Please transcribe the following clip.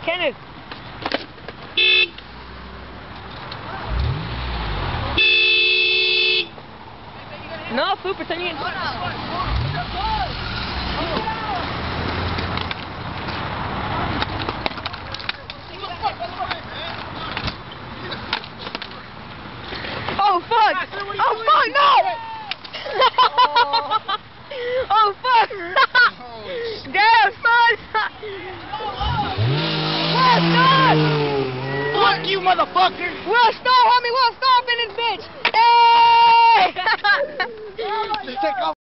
Kenneth. No, fool, pretend you Oh fuck! Oh fuck, no! Oh fuck! Damn, son! Well, stop! Fuck you, motherfucker! Well, stop, homie! Well, stop in this bitch! Hey! Just take off.